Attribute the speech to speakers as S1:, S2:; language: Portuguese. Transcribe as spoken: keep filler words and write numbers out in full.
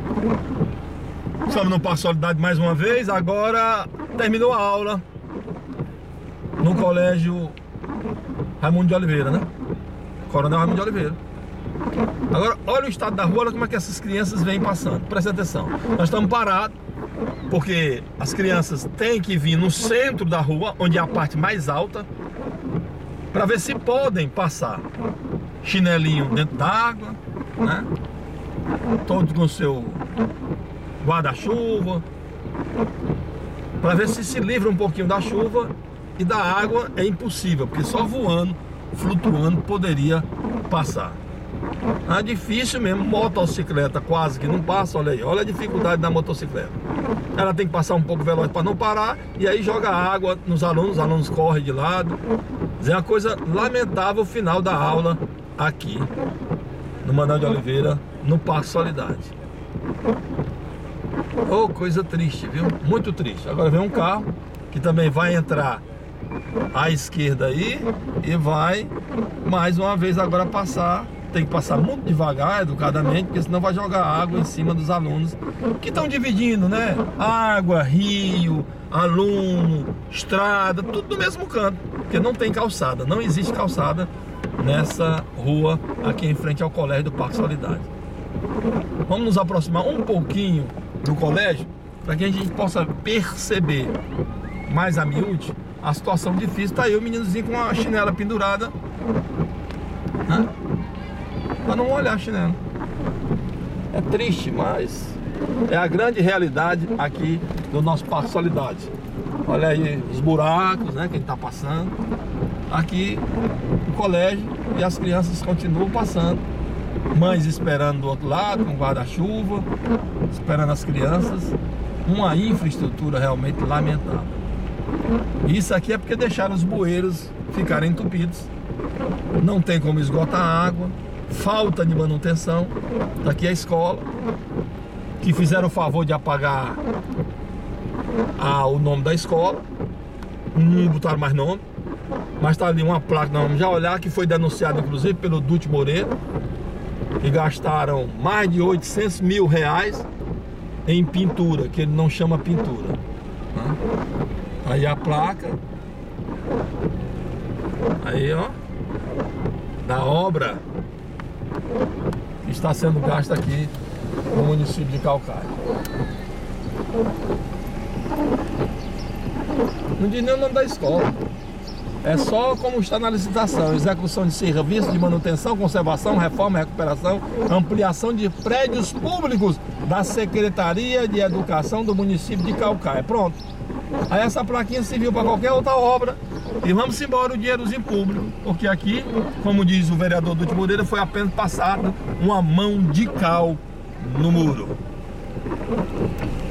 S1: Estamos no Parque Solidariedade mais uma vez. Agora terminou a aula no colégio Raimundo de Oliveira, né? Coronel Raimundo de Oliveira. Agora, olha o estado da rua, olha como é que essas crianças vêm passando. Presta atenção. Nós estamos parados, porque as crianças têm que vir no centro da rua, onde é a parte mais alta, para ver se podem passar. Chinelinho dentro d'água, né? Todos com seu guarda-chuva, para ver se se livra um pouquinho da chuva. E da água é impossível, porque só voando, flutuando, poderia passar. É difícil mesmo, motocicleta quase que não passa, olha aí, olha a dificuldade da motocicleta. Ela tem que passar um pouco veloz para não parar, e aí joga água nos alunos, os alunos correm de lado. É uma coisa lamentável o final da aula aqui, no Manuel de Oliveira, no Parque Solidariedade. Oh, coisa triste, viu? Muito triste. Agora vem um carro que também vai entrar à esquerda aí e vai mais uma vez agora passar. Tem que passar muito devagar, educadamente, porque senão vai jogar água em cima dos alunos que estão dividindo, né? Água, rio, aluno, estrada, tudo no mesmo canto, porque não tem calçada, não existe calçada nessa rua aqui em frente ao colégio do Parque Solidariedade. Vamos nos aproximar um pouquinho do colégio para que a gente possa perceber mais a miúde a situação difícil. Tá aí o meninozinho com a chinela pendurada, né? Para não molhar a chinela. É triste, mas é a grande realidade aqui do nosso Parque Solidariedade. Olha aí os buracos, né, que a gente tá passando. Aqui o colégio, e as crianças continuam passando. Mães esperando do outro lado com guarda-chuva, esperando as crianças. Uma infraestrutura realmente lamentável. Isso aqui é porque deixaram os bueiros ficarem entupidos. Não tem como esgotar a água. Falta de manutenção. Daqui é a escola, que fizeram o favor de apagar a, o nome da escola. Não botaram mais nome, mas está ali uma placa, nós vamos já olhar, que foi denunciado inclusive pelo Dúcio Moreira, que gastaram mais de oitocentos mil reais em pintura, que ele não chama pintura, né? Aí a placa, aí ó, da obra que está sendo gasta aqui no município de Caucaia. Não diz nem o nome da escola. É só como está na licitação: execução de serviços de manutenção, conservação, reforma, recuperação, ampliação de prédios públicos da Secretaria de Educação do município de Caucaia. Pronto. Aí essa plaquinha serviu para qualquer outra obra. E vamos embora o dinheirozinho público, porque aqui, como diz o vereador Dúcio Moreira, foi apenas passado uma mão de cal no muro.